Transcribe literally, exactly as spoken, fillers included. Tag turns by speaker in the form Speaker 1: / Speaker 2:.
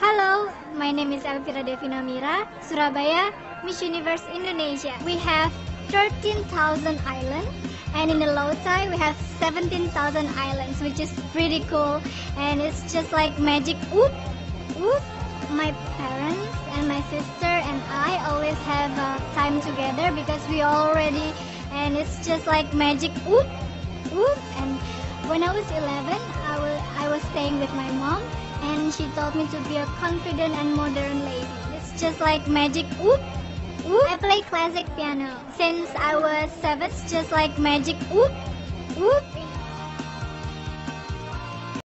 Speaker 1: Hello, my name is Elvira Devinamira, Surabaya, Miss Universe Indonesia. We have thirteen thousand islands, and in the Lautai we have seventeen thousand islands, which is pretty cool, and it's just like magic. Whoop, whoop. My parents and my sister and I always have uh, time together because we already, and it's just like magic. Whoop, whoop. And when I was eleven, I was, I was staying with my mom, and she taught me to be a confident and modern lady. It's just like magic. Whoop, whoop. I play classic piano since I was seven. It's just like magic. Whoop, whoop.